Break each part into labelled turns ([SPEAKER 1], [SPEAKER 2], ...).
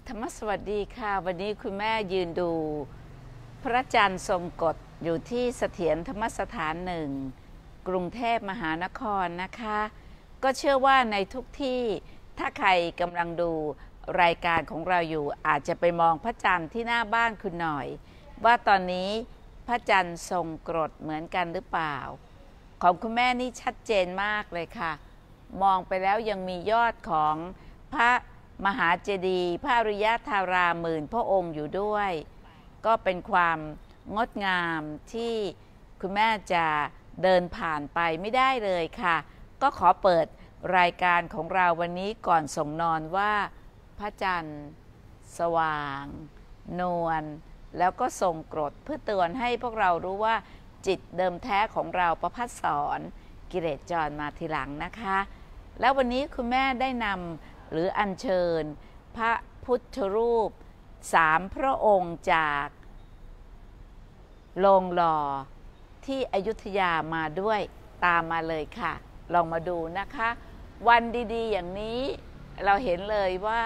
[SPEAKER 1] ธรรมสวัสดีค่ะวันนี้คุณแม่ยืนดูพระจันทร์ทรงกฎอยู่ที่เสถียรธรรมสถานหนึ่งกรุงเทพมหานครนะคะก็เชื่อว่าในทุกที่ถ้าใครกำลังดูรายการของเราอยู่อาจจะไปมองพระจันทร์ที่หน้าบ้านคุณหน่อยว่าตอนนี้พระจันทร์ทรงกฎเหมือนกันหรือเปล่าของคุณแม่นี่ชัดเจนมากเลยค่ะมองไปแล้วยังมียอดของพระมหาเจดีย์พระอริยธาราหมื่นพระองค์อยู่ด้วยก็เป็นความงดงามที่คุณแม่จะเดินผ่านไปไม่ได้เลยค่ะก็ขอเปิดรายการของเราวันนี้ก่อนส่งนอนว่าพระจันทร์สว่างนวลแล้วก็ทรงกรดเพื่อเตือนให้พวกเรารู้ว่าจิตเดิมแท้ของเราประภัสสรกิเลสจรมาทีหลังนะคะแล้ววันนี้คุณแม่ได้นำหรืออัญเชิญพระพุทธรูป3 พระองค์จากโรงหล่อที่อยุธยามาด้วยตามมาเลยค่ะลองมาดูนะคะวันดีๆอย่างนี้เราเห็นเลยว่า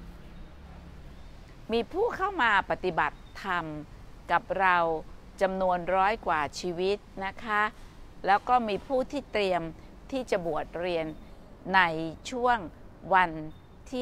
[SPEAKER 1] มีผู้เข้ามาปฏิบัติธรรมกับเราจำนวน100 กว่าชีวิตนะคะแล้วก็มีผู้ที่เตรียมที่จะบวชเรียนในช่วงวันที่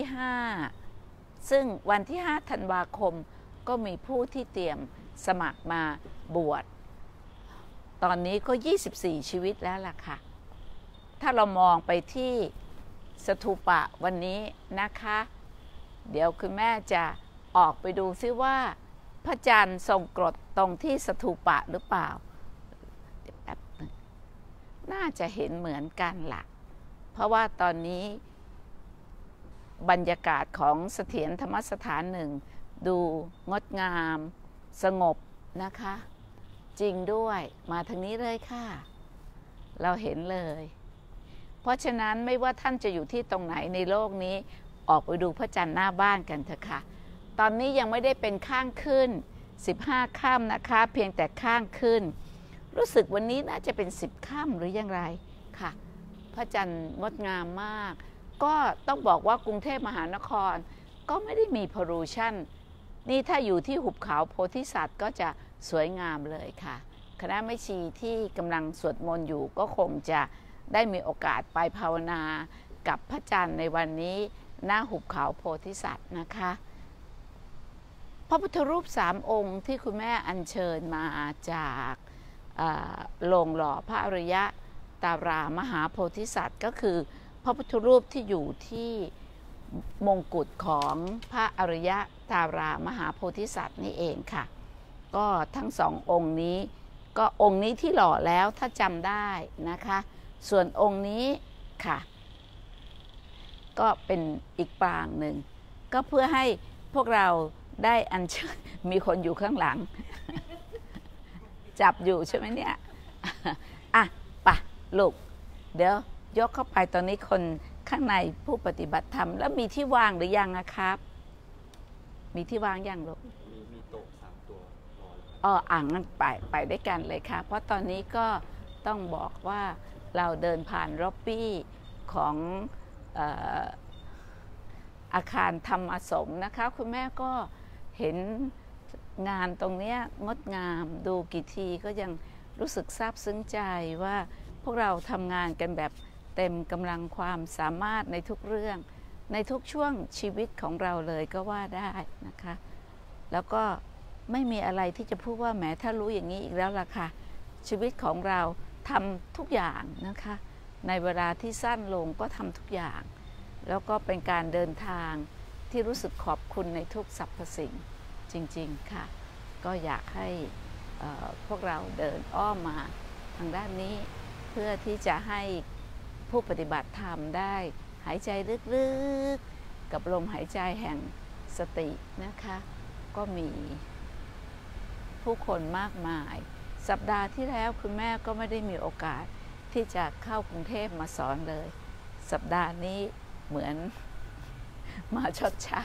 [SPEAKER 1] 5ซึ่งวันที่5 ธันวาคมก็มีผู้ที่เตรียมสมัครมาบวชตอนนี้ก็24 ชีวิตแล้วล่ะค่ะถ้าเรามองไปที่สถูปะวันนี้นะคะเดี๋ยวคุณแม่จะออกไปดูซิว่าพระจันทร์ทรงกรดตรงที่สถูปะหรือเปล่าเดี๋ยวแป๊บนึงน่าจะเห็นเหมือนกันล่ะเพราะว่าตอนนี้บรรยากาศของเสถียรธรรมสถานหนึ่งดูงดงามสงบนะคะจริงด้วยมาทางนี้เลยค่ะเราเห็นเลยเพราะฉะนั้นไม่ว่าท่านจะอยู่ที่ตรงไหนในโลกนี้ออกไปดูพระจันทร์หน้าบ้านกันเถอะค่ะตอนนี้ยังไม่ได้เป็นข้างขึ้น15 ค่ำนะคะเพียงแต่ข้างขึ้นรู้สึกวันนี้น่าจะเป็น10 ค่ำหรือยังไรค่ะพระจันทร์งดงามมากก็ต้องบอกว่ากรุงเทพมหานครก็ไม่ได้มีพอลูชันนี่ถ้าอยู่ที่หุบเขาโพธิสัตว์ก็จะสวยงามเลยค่ะคณะแม่ชีที่กำลังสวดมนต์อยู่ก็คงจะได้มีโอกาสไปภาวนากับพระจันทร์ในวันนี้หน้าหุบเขาโพธิสัตว์นะคะพระพุทธรูป3 องค์ที่คุณแม่อัญเชิญมาจากโรงหล่อพระอริยตารามหาโพธิสัตว์ก็คือพระพุทธรูปที่อยู่ที่มงกุฎของพระอริยตารามหาโพธิสัตว์นี่เองค่ะก็ทั้ง2 องค์นี้ก็องค์นี้ที่หล่อแล้วถ้าจำได้นะคะส่วนองค์นี้ค่ะก็เป็นอีกปางหนึ่งก็เพื่อให้พวกเราได้อัญเชิญมีคนอยู่ข้างหลัง จับอยู่ใช่ไหมเนี่ยอ่ะปะลูกเดี๋ยวยกเข้าไปตอนนี้คนข้างในผู้ปฏิบัติธรรมแล้วมีที่วางหรือยังนะครับมีที่วางยังลูก
[SPEAKER 2] มีโต๊ะ3 ตัวรอ
[SPEAKER 1] งั้นไปด้วยกันเลยค่ะเพราะตอนนี้ก็ต้องบอกว่าเราเดินผ่านล็อบบี้ของอาคารธรรมอสมนะคะคุณแม่ก็เห็นงานตรงนี้งดงามดูกี่ทีก็ยังรู้สึกซาบซึ้งใจว่าพวกเราทำงานกันแบบเต็มกำลังความสามารถในทุกเรื่องในทุกช่วงชีวิตของเราเลยก็ว่าได้นะคะแล้วก็ไม่มีอะไรที่จะพูดว่าแหมถ้ารู้อย่างนี้อีกแล้วล่ะค่ะชีวิตของเราทำทุกอย่างนะคะในเวลาที่สั้นลงก็ทำทุกอย่างแล้วก็เป็นการเดินทางที่รู้สึกขอบคุณในทุกสรรพสิ่งจริงๆค่ะก็อยากให้พวกเราเดินอ้อมมาทางด้านนี้เพื่อที่จะให้ผู้ปฏิบัติธรรมได้หายใจลึกๆกับลมหายใจแห่งสตินะคะก็มีผู้คนมากมายสัปดาห์ที่แล้วคุณแม่ก็ไม่ได้มีโอกาสที่จะเข้ากรุงเทพมาสอนเลยสัปดาห์นี้เหมือนมาชดใช้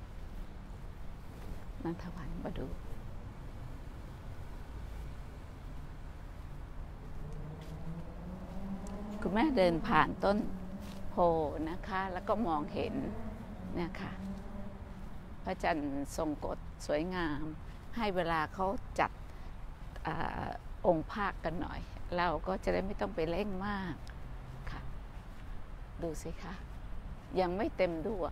[SPEAKER 1] นันทวันมาดูคุณแม่เดินผ่านต้นโพนะคะแล้วก็มองเห็นเนี่ยค่ะพระจันทร์ทรงกฎสวยงามให้เวลาเขาจัดองค์ภาคกันหน่อยเราก็จะได้ไม่ต้องไปเร่งมากค่ะดูสิคะยังไม่เต็มดวง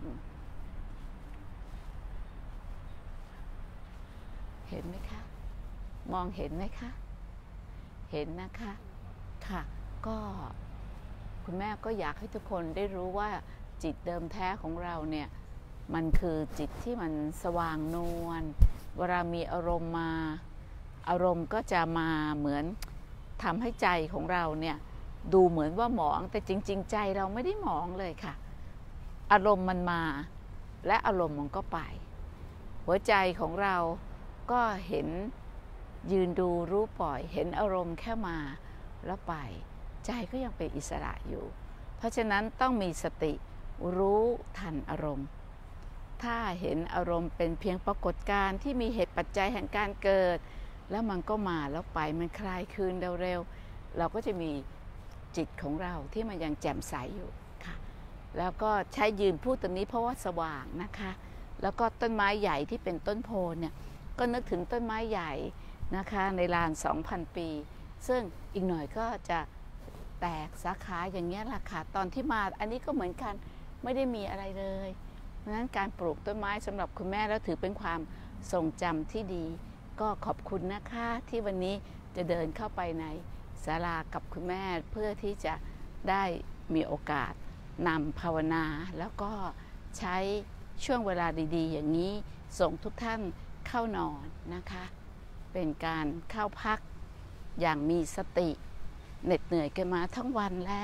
[SPEAKER 1] เห็นไหมคะมองเห็นไหมคะเห็นนะคะค่ะก็คุณแม่ก็อยากให้ทุกคนได้รู้ว่าจิตเดิมแท้ของเราเนี่ยมันคือจิตที่มันสว่างนวลเวลามีอารมณ์มาอารมณ์ก็จะมาเหมือนทำให้ใจของเราเนี่ยดูเหมือนว่าหมองแต่จริงๆใจเราไม่ได้หมองเลยค่ะอารมณ์มันมาและอารมณ์มันก็ไปหัวใจของเราก็เห็นยืนดูรู้ปล่อยเห็นอารมณ์แค่มาแล้วไปใจก็ยังเป็นอิสระอยู่เพราะฉะนั้นต้องมีสติรู้ทันอารมณ์ถ้าเห็นอารมณ์เป็นเพียงปรากฏการณ์ที่มีเหตุปัจจัยแห่งการเกิดแล้วมันก็มาแล้วไปมันคลายคืนเร็วๆเราก็จะมีจิตของเราที่มันยังแจ่มใสอยู่ค่ะแล้วก็ใช้ยืนพูดตรงนี้เพราะว่าสว่างนะคะแล้วก็ต้นไม้ใหญ่ที่เป็นต้นโพเนี่ยก็นึกถึงต้นไม้ใหญ่นะคะในลาน 2,000 ปีซึ่งอีกหน่อยก็จะแตกสาขาอย่างเงี้ยแหละค่ะตอนที่มาอันนี้ก็เหมือนกันไม่ได้มีอะไรเลยเพราะฉะนั้นการปลูกต้นไม้สำหรับคุณแม่แล้วถือเป็นความทรงจำที่ดีก็ขอบคุณนะคะที่วันนี้จะเดินเข้าไปในศาลากับคุณแม่เพื่อที่จะได้มีโอกาสนำภาวนาแล้วก็ใช้ช่วงเวลาดีๆอย่างนี้ส่งทุกท่านเข้านอนนะคะเป็นการเข้าพักอย่างมีสติเหน็ดเหนื่อยกันมาทั้งวันแล้ว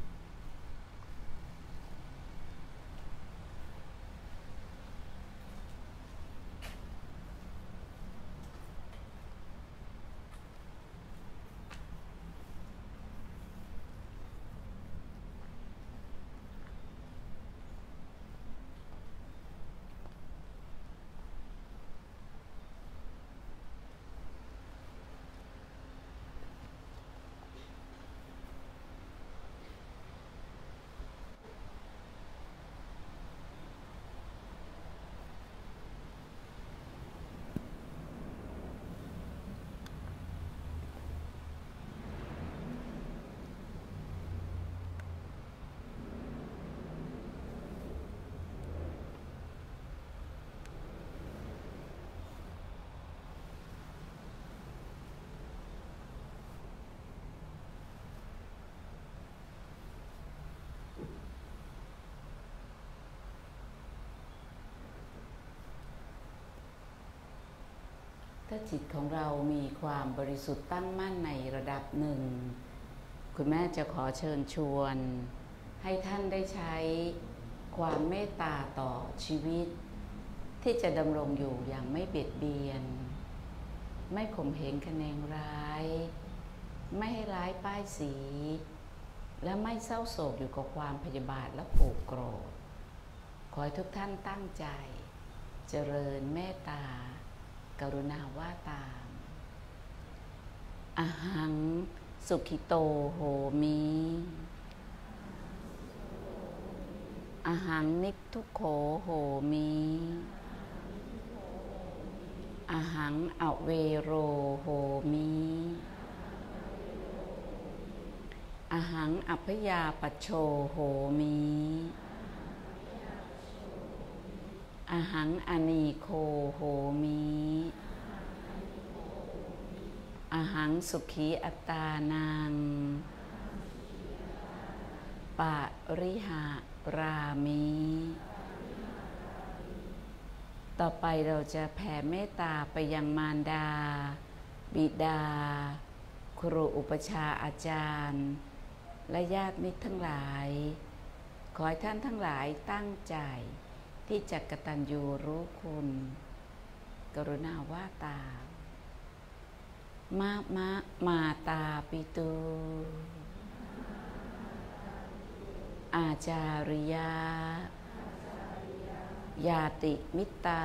[SPEAKER 1] ถ้าจิตของเรามีความบริสุทธิ์ตั้งมั่นในระดับหนึ่งคุณแม่จะขอเชิญชวนให้ท่านได้ใช้ความเมตตาต่อชีวิตที่จะดำรงอยู่อย่างไม่เบียดเบียนไม่ข่มเหงคะแนนร้ายไม่ให้ร้ายป้ายสีและไม่เศร้าโศกอยู่กับความพยาบาทและผูกโกรธขอให้ทุกท่านตั้งใจเจริญเมตตากรุณาว่าตามอหังสุขิโตโหมิอหังนิพทุโขโหมิอหังอเวโรโหมิอหังอัพยาปัชโชโหมิอหังอนีโคโหมิอหังสุขีอัตตานังปะริหารามิต่อไปเราจะแผ่เมตตาไปยังมารดาบิดาครูอุปชาอาจารย์และญาติมิตรทั้งหลายขอให้ท่านทั้งหลายตั้งใจที่จะกตัญญูรู้คุณกรุณาว่าตามมาตาปิตูอาจาริยายาติมิตา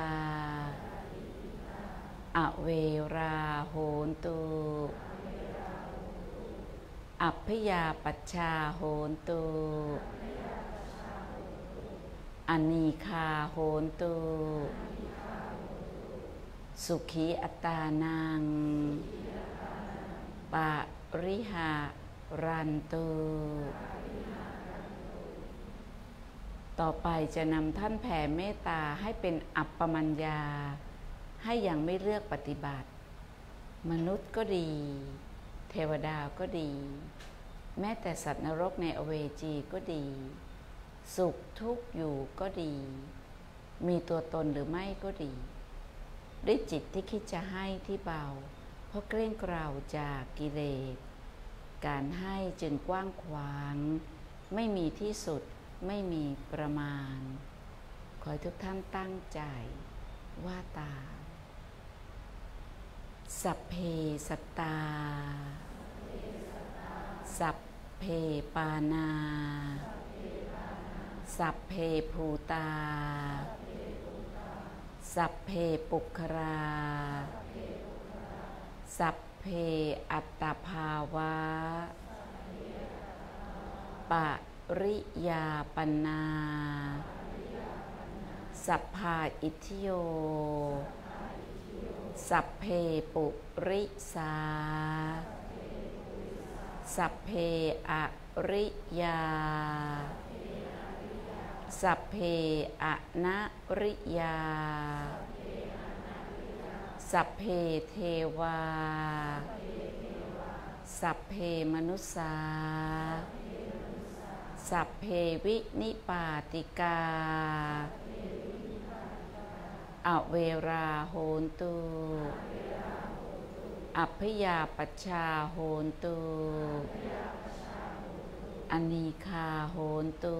[SPEAKER 1] อเวราโหนตุอัพพยาปัชชาโหนตุอนีคาโหนตุสุขีอัตตานังปะริหารันตุต่อไปจะนำท่านแผ่เมตตาให้เป็นอัปปมัญญาให้ยังไม่เลือกปฏิบัติมนุษย์ก็ดีเทวดาก็ดีแม้แต่สัตว์นรกในอเวจีก็ดีสุขทุกข์อยู่ก็ดีมีตัวตนหรือไม่ก็ดีด้วยจิตที่คิดจะให้ที่เบาเพราะเกรงเกรงจากกิเลสการให้จึงกว้างขวางไม่มีที่สุดไม่มีประมาณขอให้ทุกท่านตั้งใจว่าตามสัพเพสัตตาสัพเพปานาสัพเพภูตาสัพเพปุคราสัพเพอัตตภาวะปริยาปนาสัพพาอิทธิโยสัพเพปุริสาสัพเพอริยาสัพเพอนะริยาสัพเพเทวาสัพเพมนุสสาสัพเพวินิปาติกาอเวราโหนตุอัพพยาปัชชาโหนตุอนีคาโหนตุ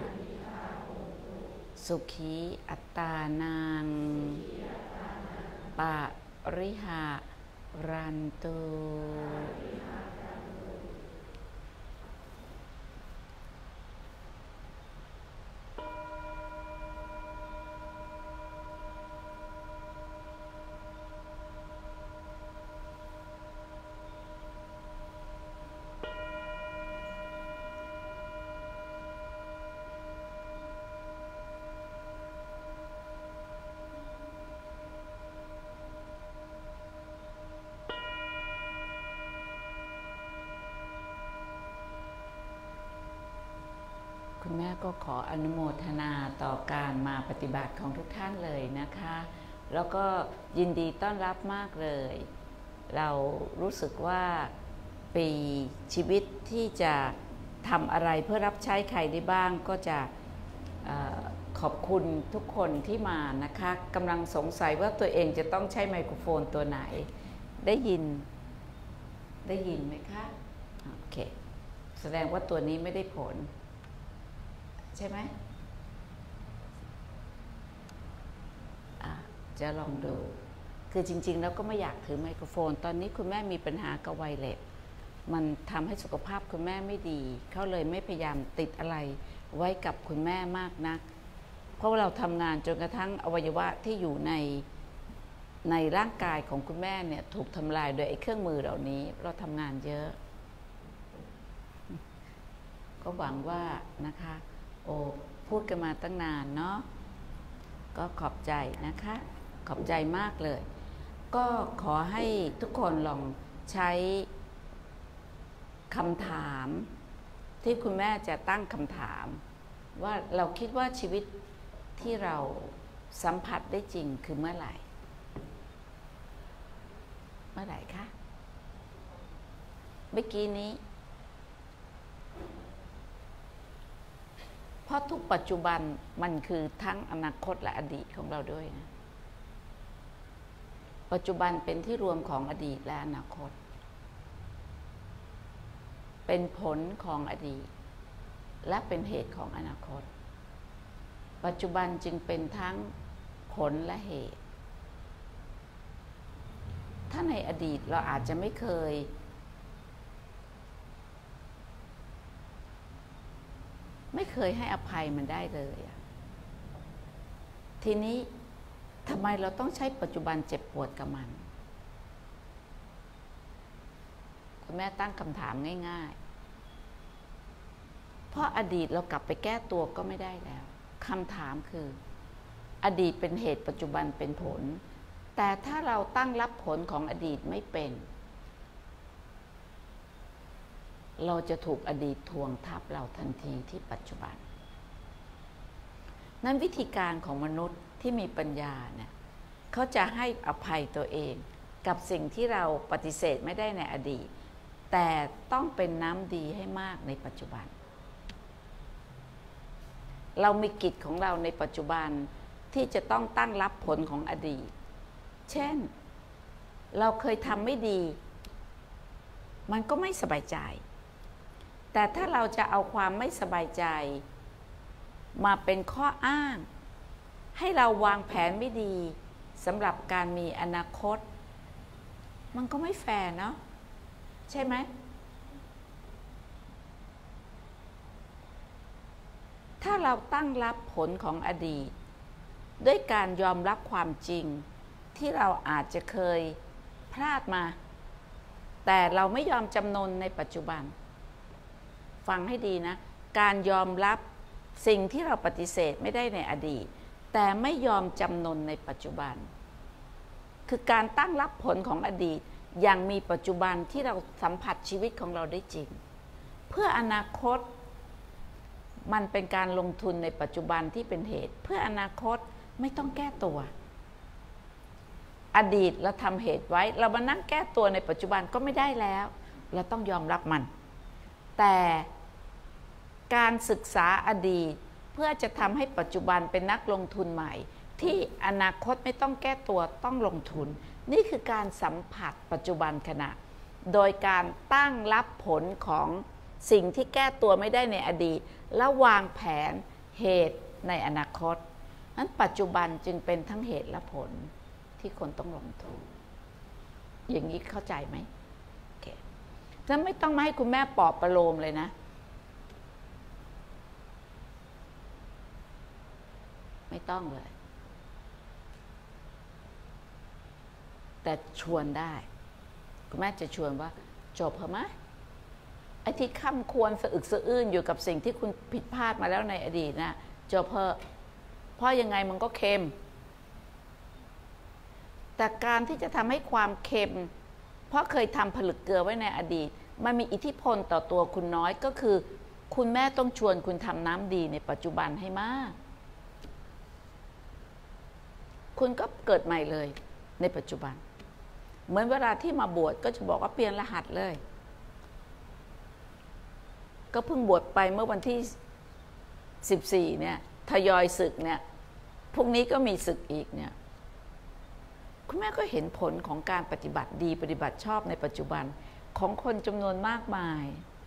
[SPEAKER 1] สุขีอัตตานังปะริหารันตุคุณแม่ก็ขออนุโมทนาต่อการมาปฏิบัติของทุกท่านเลยนะคะแล้วก็ยินดีต้อนรับมากเลย เรารู้สึกว่าปีชีวิตที่จะทำอะไรเพื่อรับใช้ใครได้บ้างก็จะขอบคุณทุกคนที่มานะคะกำลังสงสัยว่าตัวเองจะต้องใช้ไมโครโฟนตัวไหนได้ยินไหมคะโอเคแสดงว่าตัวนี้ไม่ได้ผลใช่ไหมจะลองดูคือจริงๆแล้วก็ไม่อยากถือไมโครโฟนตอนนี้คุณแม่มีปัญหากับไวเลสมันทำให้สุขภาพคุณแม่ไม่ดีเขาเลยไม่พยายามติดอะไรไว้กับคุณแม่มากนักเพราะว่าเราทำงานจนกระทั่งอวัยวะที่อยู่ในร่างกายของคุณแม่เนี่ยถูกทำลายโดยไอ้เครื่องมือเหล่านี้เราทำงานเยอะก็หวังว่านะคะโอ้พูดกันมาตั้งนานเนาะก็ขอบใจนะคะขอบใจมากเลยก็ขอให้ทุกคนลองใช้คำถามที่คุณแม่จะตั้งคำถามว่าเราคิดว่าชีวิตที่เราสัมผัสได้จริงคือเมื่อไหร่คะเมื่อกี้นี้เพราะทุกปัจจุบันมันคือทั้งอนาคตและอดีตของเราด้วยนะปัจจุบันเป็นที่รวมของอดีตและอนาคตเป็นผลของอดีตและเป็นเหตุของอนาคตปัจจุบันจึงเป็นทั้งผลและเหตุถ้าในอดีตเราอาจจะไม่เคยให้อภัยมันได้เลยทีนี้ทำไมเราต้องใช้ปัจจุบันเจ็บปวดกับมันคุณแม่ตั้งคำถามง่ายๆเพราะอดีตเรากลับไปแก้ตัวก็ไม่ได้แล้วคำถามคืออดีตเป็นเหตุปัจจุบันเป็นผลแต่ถ้าเราตั้งรับผลของอดีตไม่เป็นเราจะถูกอดีตทวงทับเราทันทีที่ปัจจุบันนั้นวิธีการของมนุษย์ที่มีปัญญาเนี่ยเขาจะให้อภัยตัวเองกับสิ่งที่เราปฏิเสธไม่ได้ในอดีตแต่ต้องเป็นน้ำดีให้มากในปัจจุบันเรามีกิจของเราในปัจจุบันที่จะต้องตั้งรับผลของอดีตเช่นเราเคยทำไม่ดีมันก็ไม่สบายใจแต่ถ้าเราจะเอาความไม่สบายใจมาเป็นข้ออ้างให้เราวางแผนไม่ดีสำหรับการมีอนาคตมันก็ไม่แฟร์เนาะใช่ไหมถ้าเราตั้งรับผลของอดีตด้วยการยอมรับความจริงที่เราอาจจะเคยพลาดมาแต่เราไม่ยอมจำนนในปัจจุบันฟังให้ดีนะการยอมรับสิ่งที่เราปฏิเสธไม่ได้ในอดีตแต่ไม่ยอมจำนนในปัจจุบันคือการตั้งรับผลของอดีตอย่างมีปัจจุบันที่เราสัมผัสชีวิตของเราได้จริงเพื่ออนาคตมันเป็นการลงทุนในปัจจุบันที่เป็นเหตุเพื่ออนาคตไม่ต้องแก้ตัวอดีตเราทำเหตุไว้เรามานั่งแก้ตัวในปัจจุบันก็ไม่ได้แล้วเราต้องยอมรับมันแต่การศึกษาอดีตเพื่อจะทำให้ปัจจุบันเป็นนักลงทุนใหม่ที่อนาคตไม่ต้องแก้ตัวต้องลงทุนนี่คือการสัมผัสปัจจุบันขณะโดยการตั้งรับผลของสิ่งที่แก้ตัวไม่ได้ในอดีตแล้ววางแผนเหตุในอนาคตนั้นปัจจุบันจึงเป็นทั้งเหตุและผลที่คนต้องลงทุนอย่างนี้เข้าใจไหมโอเคฉะนั้นไม่ต้องมาให้คุณแม่ปลอบประโลมเลยนะไม่ต้องเลยแต่ชวนได้คุณแม่จะชวนว่าจบเหรอมะไอ้ที่ค่ำควรสะอึกสะอื้นอยู่กับสิ่งที่คุณผิดพลาดมาแล้วในอดีตนะจบเพราะยังไงมันก็เค็มแต่การที่จะทำให้ความเค็มเพราะเคยทำผลึกเกลือไว้ในอดีตมันมีอิทธิพลต่อตัวคุณน้อยก็คือคุณแม่ต้องชวนคุณทำน้ำดีในปัจจุบันให้มากคุณก็เกิดใหม่เลยในปัจจุบันเหมือนเวลาที่มาบวชก็จะบอกว่าเปลี่ยนรหัสเลยก็เพิ่งบวชไปเมื่อวันที่14เนี่ยทยอยศึกเนี่ยพรุ่งนี้ก็มีศึกอีกเนี่ยคุณแม่ก็เห็นผลของการปฏิบัติดีปฏิบัติชอบในปัจจุบันของคนจำนวนมากมาย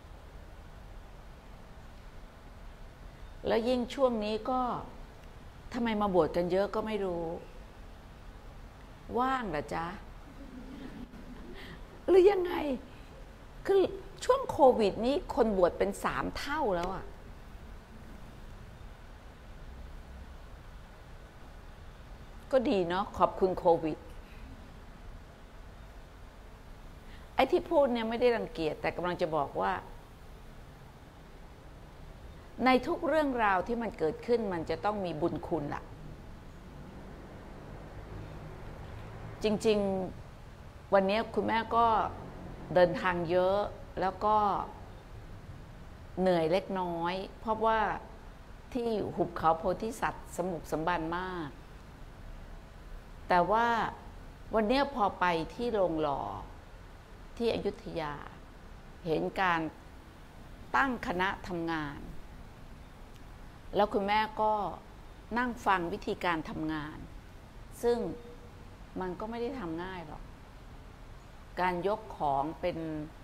[SPEAKER 1] แล้วยิ่งช่วงนี้ก็ทำไมมาบวชกันเยอะก็ไม่รู้ว่างเหรอจ๊ะหรือยังไงคือช่วงโควิดนี้คนบวชเป็น3 เท่าแล้วอ่ะก็ดีเนาะขอบคุณโควิดไอ้ที่พูดเนี่ยไม่ได้รังเกียจแต่กำลังจะบอกว่าในทุกเรื่องราวที่มันเกิดขึ้นมันจะต้องมีบุญคุณล่ะจริงๆวันนี้คุณแม่ก็เดินทางเยอะแล้วก็เหนื่อยเล็กน้อยเพราะว่าที่หุบเขาโพธิสัตว์สมบุกสมบันมากแต่ว่าวันนี้พอไปที่โรงหล่อที่อยุธยาเห็นการตั้งคณะทำงานแล้วคุณแม่ก็นั่งฟังวิธีการทำงานซึ่งมันก็ไม่ได้ทำง่ายหรอกการยกของเป็น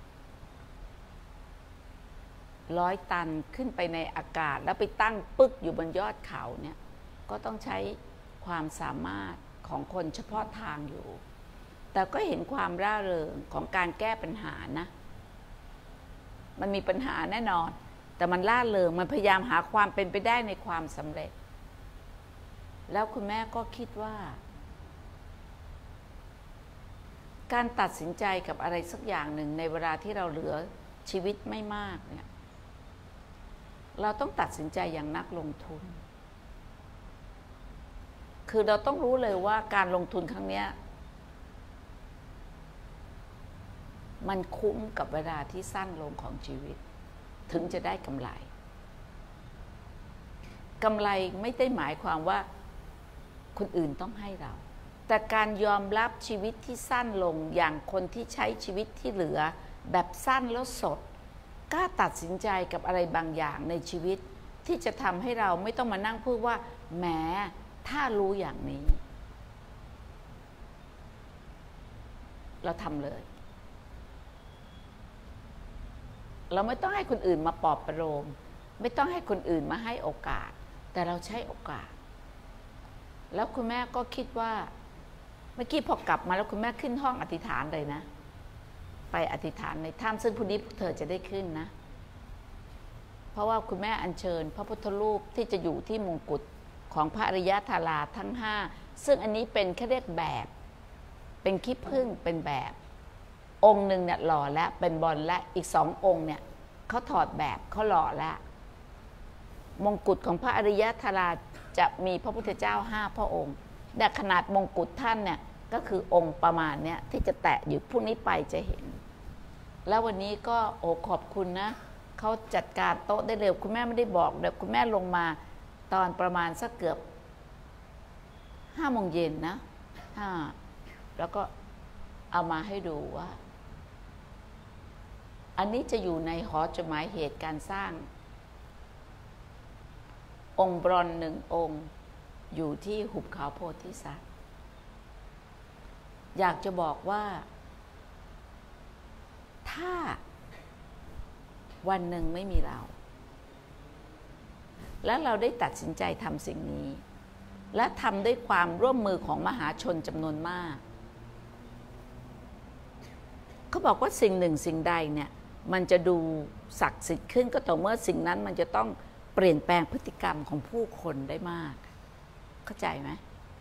[SPEAKER 1] 100 ตันขึ้นไปในอากาศแล้วไปตั้งปึ๊กอยู่บนยอดเขาเนี่ยก็ต้องใช้ความสามารถของคนเฉพาะทางอยู่แต่ก็เห็นความร่าเริงของการแก้ปัญหานะมันมีปัญหาแน่นอนแต่มันร่าเริงมันพยายามหาความเป็นไปได้ในความสำเร็จแล้วคุณแม่ก็คิดว่าการตัดสินใจกับอะไรสักอย่างหนึ่งในเวลาที่เราเหลือชีวิตไม่มากเนี่ยเราต้องตัดสินใจอย่างนักลงทุน คือเราต้องรู้เลยว่าการลงทุนครั้งนี้มันคุ้มกับเวลาที่สั้นลงของชีวิตถึงจะได้กำไรไม่ได้หมายความว่าคนอื่นต้องให้เรา แต่การยอมรับชีวิตที่สั้นลงอย่างคนที่ใช้ชีวิตที่เหลือแบบสั้นแล้วสดกล้าตัดสินใจกับอะไรบางอย่างในชีวิตที่จะทำให้เราไม่ต้องมานั่งพูดว่าแหมถ้ารู้อย่างนี้เราทำเลยเราไม่ต้องให้คนอื่นมาปลอบประโลมไม่ต้องให้คนอื่นมาให้โอกาสแต่เราใช้โอกาสแล้วคุณแม่ก็คิดว่าเมื่อกี้พอกลับมาแล้วคุณแม่ขึ้นห้องอธิษฐานเลยนะไปอธิษฐานในถ้ำซึ่งพรุ่งนี้พวกเธอจะได้ขึ้นนะเพราะว่าคุณแม่อัญเชิญพระพุทธรูปที่จะอยู่ที่มงกุฎของพระอริยธาราทั้ง5ซึ่งอันนี้เป็นแค่เรียกแบบเป็นขี้ผึ้งเป็นแบบองค์หนึ่งเนี่ยหล่อแล้วเป็นบอลและอีก2 องค์เนี่ยเขาถอดแบบเขาหล่อแล้วมงกุฎของพระอริยธาราจะมีพระพุทธเจ้า5 พระองค์แต่ขนาดมงกุฎท่านเนี่ยก็คือองค์ประมาณเนี้ยที่จะแตะอยู่พรุ่งนี้ไปจะเห็นแล้ววันนี้ก็ขอบคุณนะเขาจัดการโต๊ะได้เร็วคุณแม่ไม่ได้บอกเดี๋ยวคุณแม่ลงมาตอนประมาณสักเกือบ5 โมงเย็นนะแล้วก็เอามาให้ดูว่าอันนี้จะอยู่ในหอจดหมายเหตุการสร้างองค์บรอน1 องค์อยู่ที่หุบเขาโพธิสัตว์อยากจะบอกว่าถ้าวันหนึ่งไม่มีเราแล้วเราได้ตัดสินใจทำสิ่งนี้และทำด้วยความร่วมมือของมหาชนจำนวนมากเขาบอกว่าสิ่งหนึ่งสิ่งใดเนี่ยมันจะดูศักดิ์สิทธิ์ขึ้นก็ต่อเมื่อสิ่งนั้นมันจะต้องเปลี่ยนแปลงพฤติกรรมของผู้คนได้มากเข้าใจไหม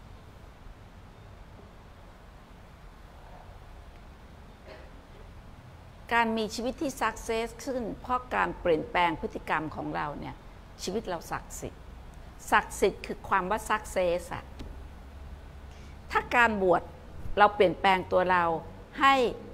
[SPEAKER 1] การมีชีวิตที่สักเซสขึ้นเพราะการเปลี่ยนแปลงพฤติกรรมของเราเนี่ยชีวิตเราศักดิ์สิทธิ์คือความว่าสักเซสอะถ้าการบวชเราเปลี่ยนแปลงตัวเราให้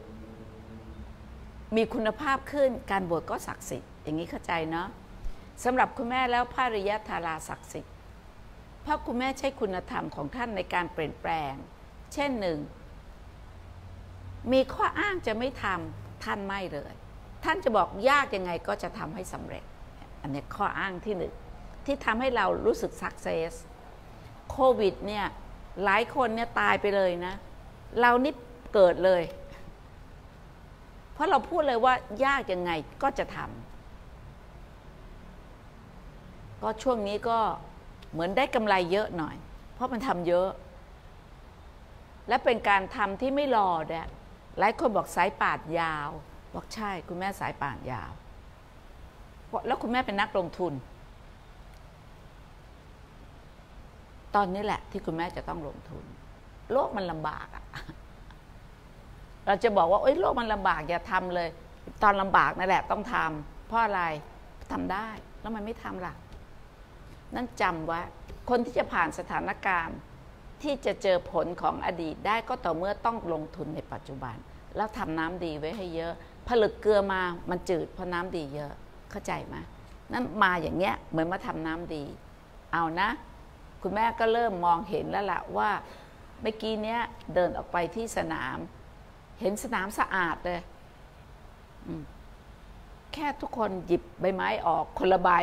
[SPEAKER 1] มีคุณภาพขึ้นการบวชก็ศักดิ์สิทธิ์อย่างนี้เข้าใจเนาะสำหรับคุณแม่แล้วพระอริยธาราศักดิ์สิทธิ์เพราะคุณแม่ใช้คุณธรรมของท่านในการเปลี่ยนแปลงเช่นหนึ่งมีข้ออ้างจะไม่ทำท่านไม่เลยท่านจะบอกยากยังไงก็จะทำให้สำเร็จอันนี้ข้ออ้างที่1ที่ทำให้เรารู้สึกสักเซสโควิดเนี่ยหลายคนเนี่ยตายไปเลยนะเรานี่เกิดเลยเพราะเราพูดเลยว่ายากยังไงก็จะทำก็ช่วงนี้ก็เหมือนได้กำไรเยอะหน่อยเพราะมันทำเยอะและเป็นการทำที่ไม่รอเนี่ยหลายคนบอกสายป่านยาวบอกใช่คุณแม่สายป่านยาวแล้วคุณแม่เป็นนักลงทุนตอนนี้แหละที่คุณแม่จะต้องลงทุนโลกมันลำบากอะเราจะบอกว่าโอ๊ยโลกมันลำบากอย่าทำเลยตอนลำบากนั่นแหละต้องทำเพราะอะไรทำได้แล้วมันไม่ทำล่ะนั่นจำไว้คนที่จะผ่านสถานการณ์ที่จะเจอผลของอดีตได้ก็ต่อเมื่อต้องลงทุนในปัจจุบันแล้วทำน้ำดีไว้ให้เยอะผลึกเกลือมามันจืดเพราะน้ำดีเยอะเข้าใจไหมนั่นมาอย่างเงี้ยเหมือนมาทำน้ำดีเอานะคุณแม่ก็เริ่มมองเห็นแล้วล่ะว่าเมื่อกี้เนี้ยเดินออกไปที่สนามเห็นสนามสะอาดเลยแค่ทุกคนหยิบใบไม้ออกคนละใบ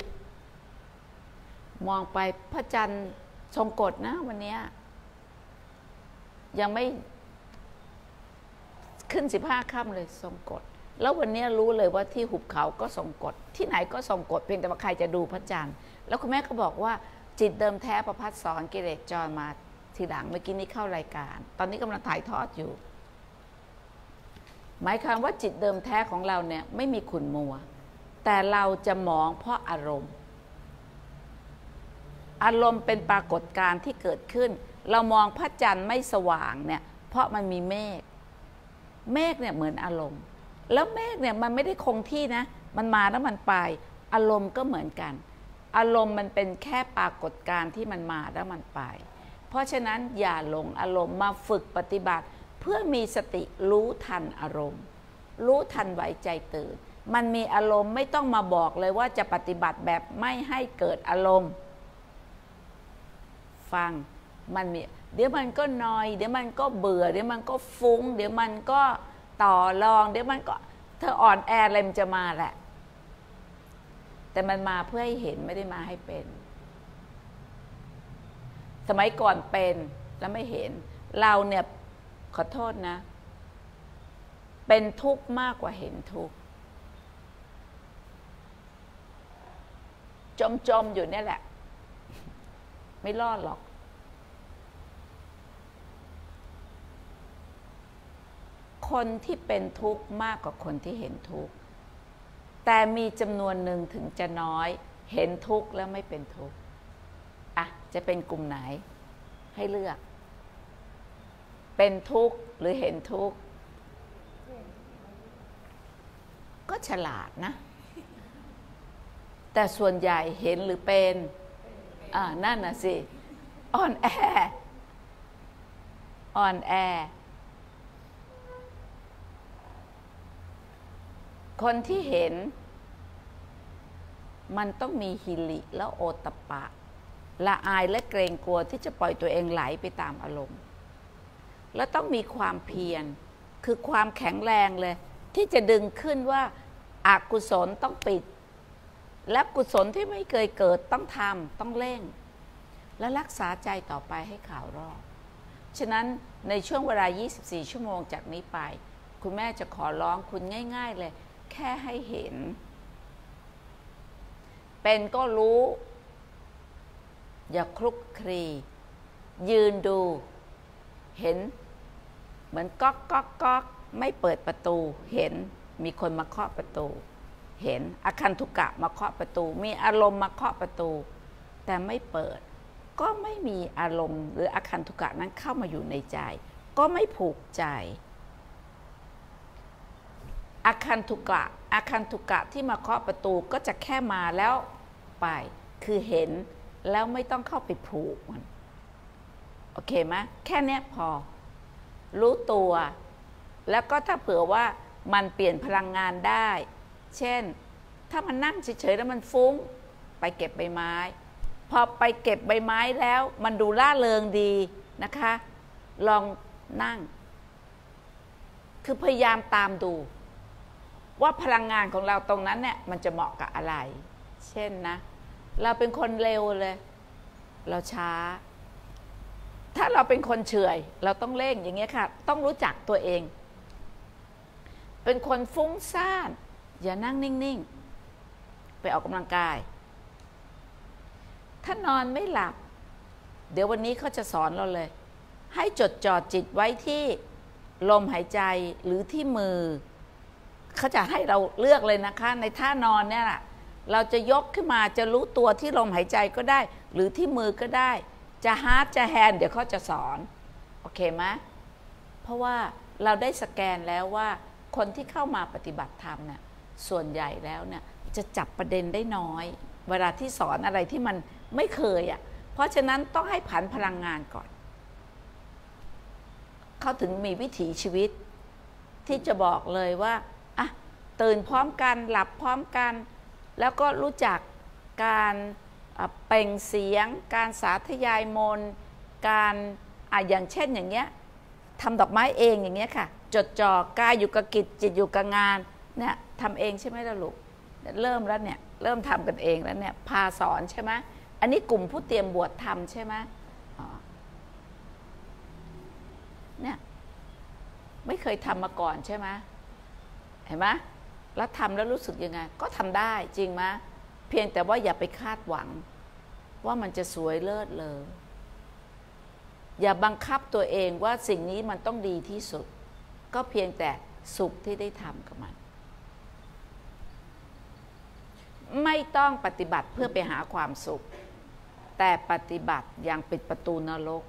[SPEAKER 1] มองไปพระจันทร์ทรงกฎนะวันนี้ยังไม่ขึ้น15 ค่ำเลยทรงกฎแล้ววันนี้รู้เลยว่าที่หุบเขาก็ทรงกฎที่ไหนก็ทรงกฎเพียงแต่ว่าใครจะดูพระจันทร์แล้วคุณแม่ก็บอกว่าจิตเดิมแท้ประภัสสรกิเลสจรมาทีหลังเมื่อกี้นี้เข้ารายการตอนนี้กำลังถ่ายทอดอยู่หมายความว่าจิตเดิมแท้ของเราเนี่ยไม่มีขุ่นมัวแต่เราจะมองเพราะอารมณ์เป็นปรากฏการณ์ที่เกิดขึ้นเรามองพระจันทร์ไม่สว่างเนี่ยเพราะมันมีเมฆเนี่ยเหมือนอารมณ์แล้วเมฆเนี่ยมันไม่ได้คงที่นะมันมาแล้วมันไปอารมณ์ก็เหมือนกันอารมณ์มันเป็นแค่ปรากฏการณ์ที่มันมาแล้วมันไปเพราะฉะนั้นอย่าหลงอารมณ์มาฝึกปฏิบัติเพื่อมีสติรู้ทันอารมณ์รู้ทันไหวใจตื่นมันมีอารมณ์ไม่ต้องมาบอกเลยว่าจะปฏิบัติแบบไม่ให้เกิดอารมณ์ฟังมันมีเดี๋ยวมันก็นอยเดี๋ยวมันก็เบื่อเดี๋ยวมันก็ฟุ้งเดี๋ยวมันก็ต่อรองเดี๋ยวมันก็เธออ่อนแออะไรมันจะมาแหละแต่มันมาเพื่อให้เห็นไม่ได้มาให้เป็นสมัยก่อนเป็นแล้วไม่เห็นเราเนี่ยขอโทษนะเป็นทุกข์มากกว่าเห็นทุกข์จมอยู่เนี่ยแหละไม่รอดหรอกคนที่เป็นทุกข์มากกว่าคนที่เห็นทุกข์แต่มีจำนวนหนึ่งถึงจะน้อยเห็นทุกข์แล้วไม่เป็นทุกข์อ่ะจะเป็นกลุ่มไหนให้เลือกเป็นทุกข์หรือเห็นทุกข์ก็ฉลาดนะแต่ส่วนใหญ่เห็นหรือเป็นนั่นน่ะสิอ่อนแอคนที่เห็นมันต้องมีหิริและโอตตัปปะละอายและเกรงกลัวที่จะปล่อยตัวเองไหลไปตามอารมณ์แล้วต้องมีความเพียรคือความแข็งแรงเลยที่จะดึงขึ้นว่าอกุศลต้องปิดและกุศลที่ไม่เคยเกิดต้องทำต้องเร่งและรักษาใจต่อไปให้ข่าวรอบฉะนั้นในช่วงเวลา24ชั่วโมงจากนี้ไปคุณแม่จะขอร้องคุณง่ายๆเลยแค่ให้เห็นเป็นก็รู้อย่าคลุกคลียืนดูเห็นเหมือนก๊อกก๊อกก๊อกไม่เปิดประตูเห็นมีคนมาเคาะประตูเห็นอคันธุกะมาเคาะประตูมีอารมณ์มาเคาะประตูแต่ไม่เปิดก็ไม่มีอารมณ์หรืออคันธุกะนั้นเข้ามาอยู่ในใจก็ไม่ผูกใจอคันธุกะที่มาเคาะประตูก็จะแค่มาแล้วไปคือเห็นแล้วไม่ต้องเข้าไปผูกมันโอเคไหมแค่นี้พอรู้ตัวแล้วก็ถ้าเผื่อว่ามันเปลี่ยนพลังงานได้เช่นถ้ามันนั่งเฉยๆแล้วมันฟุ้งไปเก็บใบไม้พอไปเก็บใบไม้แล้วมันดูร่าเริงดีนะคะลองนั่งคือพยายามตามดูว่าพลังงานของเราตรงนั้นเนี่ยมันจะเหมาะกับอะไรเช่นนะเราเป็นคนเร็วเลยเราช้าถ้าเราเป็นคนเฉื่อยเราต้องเร่งอย่างเงี้ยค่ะต้องรู้จักตัวเองเป็นคนฟุ้งซ่านอย่านั่งนิ่งๆไปออกกำลังกายถ้านอนไม่หลับเดี๋ยววันนี้เขาจะสอนเราเลยให้จดจ่อจิตไว้ที่ลมหายใจหรือที่มือเขาจะให้เราเลือกเลยนะคะในท่านอนเนี่ยแหละเราจะยกขึ้นมาจะรู้ตัวที่ลมหายใจก็ได้หรือที่มือก็ได้จะฮาร์ดจะแฮนด์เดี๋ยวเขาจะสอนโอเคไหมเพราะว่าเราได้สแกนแล้วว่าคนที่เข้ามาปฏิบัติธรรมเนี่ยส่วนใหญ่แล้วเนี่ยจะจับประเด็นได้น้อยเวลาที่สอนอะไรที่มันไม่เคยเพราะฉะนั้นต้องให้ผันพลังงานก่อนเขาถึงมีวิถีชีวิตที่จะบอกเลยว่าตื่นพร้อมกันหลับพร้อมกันแล้วก็รู้จักการเปล่งเสียงการสาธยายมนต์การอย่างเช่นอย่างเงี้ยทำดอกไม้เองอย่างเงี้ยค่ะจดจ่อกายอยู่กับกิจจิตอยู่กับงานเนี่ยทำเองใช่ไหมล่ะลูกเริ่มแล้วเนี่ยเริ่มทำกันเองแล้วเนี่ยพาสอนใช่ไหมอันนี้กลุ่มผู้เตรียมบวชทำใช่ไหมเนี่ยไม่เคยทำมาก่อนใช่ไหมเห็นไหมแล้วทำแล้วรู้สึกยังไงก็ทำได้จริงไหมเพียงแต่ว่าอย่าไปคาดหวังว่ามันจะสวยเลิศเลยอย่าบังคับตัวเองว่าสิ่งนี้มันต้องดีที่สุดก็เพียงแต่สุขที่ได้ทำกับมันไม่ต้องปฏิบัติเพื่อไปหาความสุขแต่ปฏิบัติอย่างปิดประตูนรก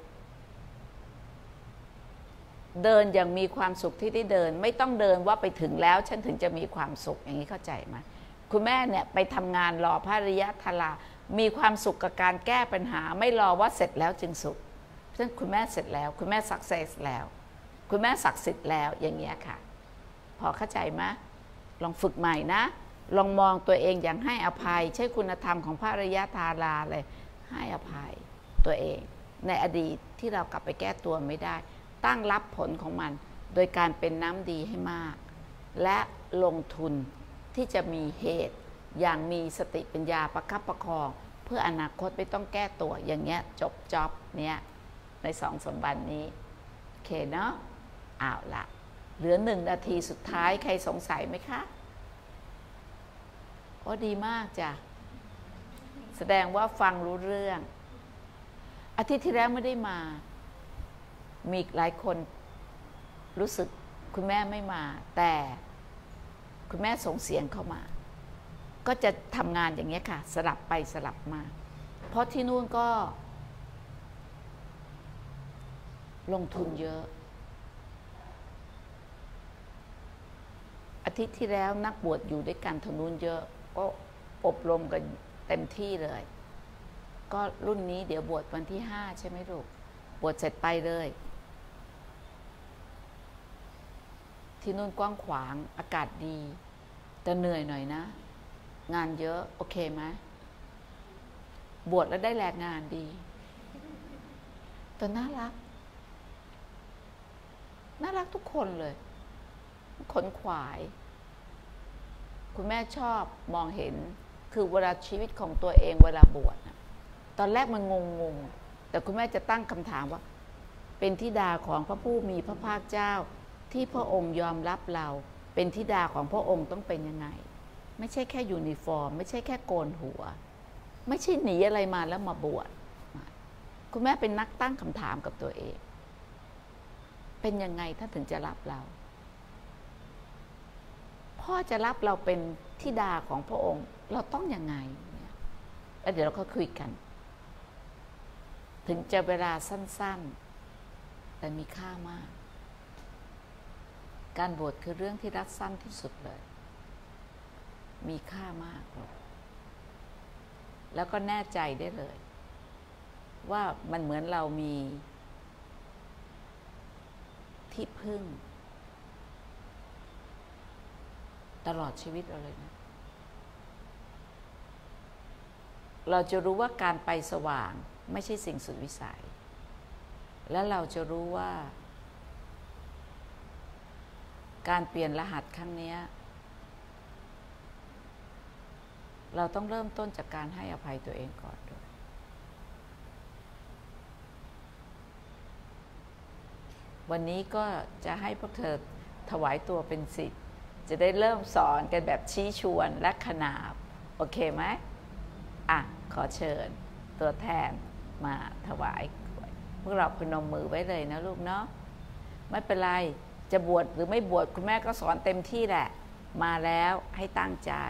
[SPEAKER 1] เดินอย่างมีความสุขที่ได้เดินไม่ต้องเดินว่าไปถึงแล้วฉันถึงจะมีความสุขอย่างนี้เข้าใจไหมคุณแม่เนี่ยไปทำงานรอพระอริยทารามีความสุขกับการแก้ปัญหาไม่รอว่าเสร็จแล้วจึงสุขเพราะฉะนั้นคุณแม่เสร็จแล้วคุณแม่สักเซสแล้วคุณแม่ศักดิ์สิทธิ์แล้วอย่างเงี้ยค่ะพอเข้าใจไหมลองฝึกใหม่นะลองมองตัวเองอย่างให้อภัยใช่คุณธรรมของพระอริยทาราเลยให้อภัยตัวเองในอดีตที่เรากลับไปแก้ตัวไม่ได้ตั้งรับผลของมันโดยการเป็นน้ำดีให้มากและลงทุนที่จะมีเหตุอย่างมีสติปัญญาประคับประคองเพื่ออนาคตไม่ต้องแก้ตัวอย่างเงี้ยจบจ็อบเนี้ยใน2-3 วันนี้โอเคเนาะเอาละเหลือ1 นาทีสุดท้ายใครสงสัยไหมคะโอ้ดีมากจ้ะแสดงว่าฟังรู้เรื่องอาทิตย์ที่แล้วไม่ได้มามีหลายคนรู้สึกคุณแม่ไม่มาแต่คุณแม่ส่งเสียงเข้ามาก็จะทำงานอย่างเงี้ยค่ะสลับไปสลับมาเพราะที่นู่นก็ลงทุนเยอะอาทิตย์ที่แล้วนักบวชอยู่ด้วยกันทางนู้นเยอะก็อบรมกันเต็มที่เลยก็รุ่นนี้เดี๋ยวบวชวันที่5ใช่ไหมลูกบวชเสร็จไปเลยที่นู่นกว้างขวางอากาศดีแต่เหนื่อยหน่อยนะงานเยอะโอเคไหมบวชแล้วได้แรงงานดีแต่น่ารักทุกคนเลยขนขวายคุณแม่ชอบมองเห็นคือเวลาชีวิตของตัวเองเวลาบวชตอนแรกมันงงแต่คุณแม่จะตั้งคำถามว่าเป็นธิดาของพระผู้มีพระภาคเจ้าที่พระองค์ยอมรับเราเป็นธิดาของพระองค์ต้องเป็นยังไงไม่ใช่แค่ยูนิฟอร์มไม่ใช่แค่โกนหัวไม่ใช่หนีอะไรมาแล้วมาบวชคุณแม่เป็นนักตั้งคำถามกับตัวเองเป็นยังไงถ้าถึงจะรับเราพ่อจะรับเราเป็นธิดาของพระองค์เราต้องยังไงแล้วเดี๋ยวเราก็คุยกันถึงจะเวลาสั้นๆแต่มีค่ามากการบวชคือเรื่องที่รัดสั้นที่สุดเลยมีค่ามากแล้วก็แน่ใจได้เลยว่ามันเหมือนเรามีที่พึ่งตลอดชีวิตเราเลยนะเราจะรู้ว่าการไปสว่างไม่ใช่สิ่งสุดวิสัยและเราจะรู้ว่าการเปลี่ยนรหัสครั้งนี้เราต้องเริ่มต้นจากการให้อภัยตัวเองก่อนด้วยวันนี้ก็จะให้พวกเธอถวายตัวเป็นศิษย์จะได้เริ่มสอนกันแบบชี้ชวนและขนาบโอเคไหมขอเชิญตัวแทนมาถวายพวกเราพนมมือไว้เลยนะลูกเนาะไม่เป็นไรจะบวชหรือไม่บวชคุณแม่ก็สอนเต็มที่แหละมาแล้วให้ตั้งใจ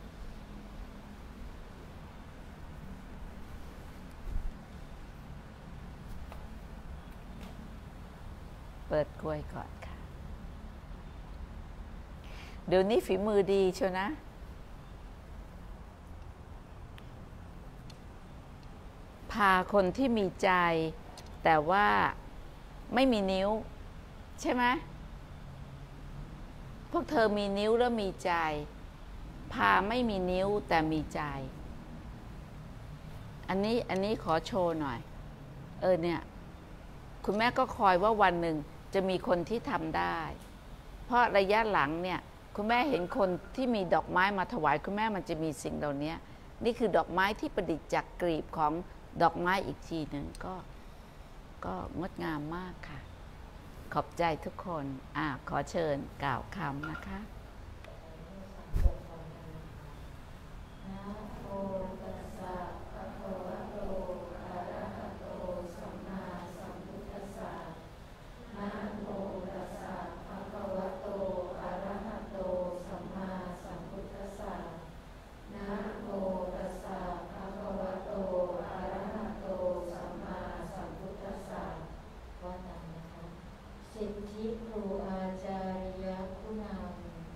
[SPEAKER 1] เปิดกล้วยก่อนค่ะเดี๋ยวนี้ฝีมือดีเชียวนะพาคนที่มีใจแต่ว่าไม่มีนิ้วใช่ไหมพวกเธอมีนิ้วแล้วมีใจพาไม่มีนิ้วแต่มีใจอันนี้ขอโชว์หน่อยเนี่ยคุณแม่ก็คอยว่าวันหนึ่งจะมีคนที่ทำได้เพราะระยะหลังเนี่ยคุณแม่เห็นคนที่มีดอกไม้มาถวายคุณแม่มันจะมีสิ่งเหล่านี้นี่คือดอกไม้ที่ประดิษฐ์จากกลีบของดอกไม้อีกทีหนึ่งก็งดงามมากค่ะขอบใจทุกคนขอเชิญกล่าวคำนะคะ
[SPEAKER 3] สิทธิครูอาจารยคุณา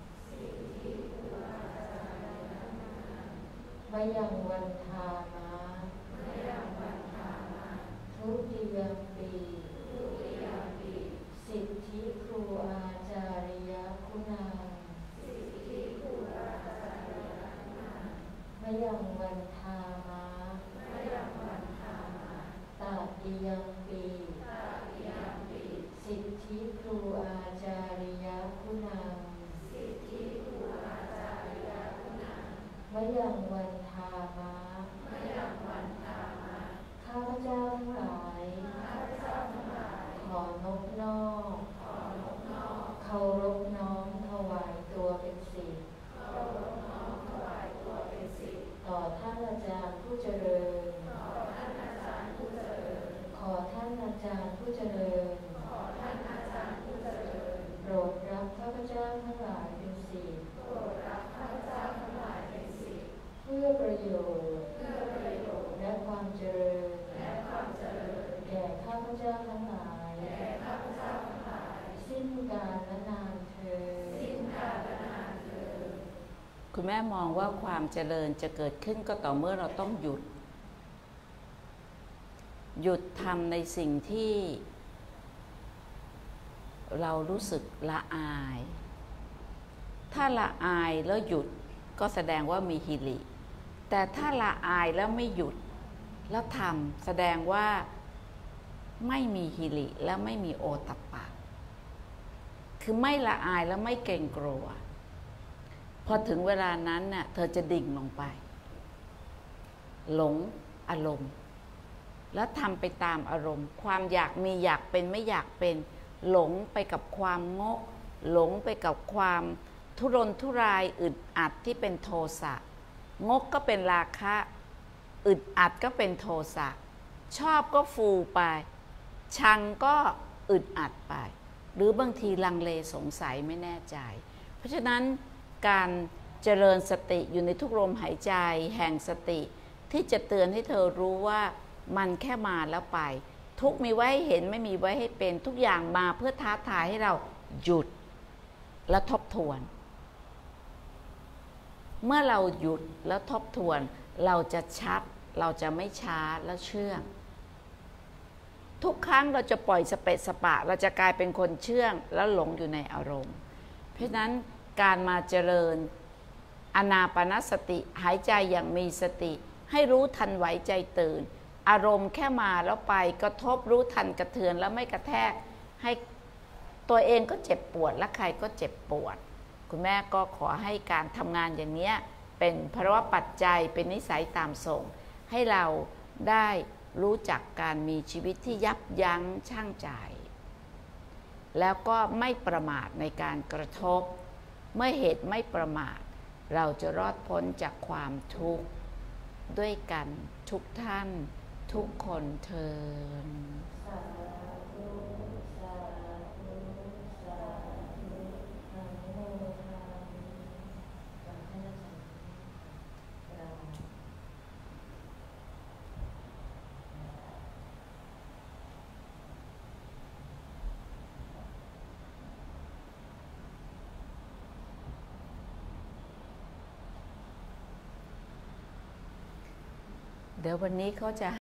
[SPEAKER 1] คุณแม่มองว่าความเจริญจะเกิดขึ้นก็ต่อเมื่อเราต้องหยุดทำในสิ่งที่เรารู้สึกละอาย ถ้าละอายแล้วหยุดก็แสดงว่ามีหิริแต่ถ้าละอายแล้วไม่หยุดแล้วทำแสดงว่าไม่มีหิริและไม่มีโอตัปปะคือไม่ละอายและไม่เกรงกลัวพอถึงเวลานั้นน่ะเธอจะดิ่งลงไปหลงอารมณ์แล้วทำไปตามอารมณ์ความอยากมีอยากเป็นไม่อยากเป็นหลงไปกับความโง่หลงไปกับความทุรนทุรายอึดอัดที่เป็นโทสะงกก็เป็นราคะอึดอัดก็เป็นโทสะชอบก็ฟูไปชังก็อึดอัดไปหรือบางทีลังเลสงสัยไม่แน่ใจเพราะฉะนั้นการเจริญสติอยู่ในทุกลมหายใจแห่งสติที่จะเตือนให้เธอรู้ว่ามันแค่มาแล้วไปทุกมีไว้ให้เห็นไม่มีไว้ให้เป็นทุกอย่างมาเพื่อท้าทายให้เราหยุดและทบทวนเมื่อเราหยุดแล้วทบทวนเราจะชัดเราจะไม่ช้าและเชื่องทุกครั้งเราจะปล่อยสเปะสปะเราจะกลายเป็นคนเชื่องแล้วหลงอยู่ในอารมณ์เพราะฉะนั้นการมาเจริญอานาปานสติหายใจอย่างมีสติให้รู้ทันไหวใจตื่นอารมณ์แค่มาแล้วไปกระทบรู้ทันกระเทือนแล้วไม่กระแทกให้ตัวเองก็เจ็บปวดและใครก็เจ็บปวดคุณแม่ก็ขอให้การทำงานอย่างนี้เป็นภาวะปัจจัยเป็นนิสัยตามส่งให้เราได้รู้จักการมีชีวิตที่ยับยั้งชั่งใจแล้วก็ไม่ประมาทในการกระทบเมื่อเหตุไม่ประมาทเราจะรอดพ้นจากความทุกข์ด้วยกันทุกท่านทุกคนเทอญเดี๋ยววันนี้เขาจะ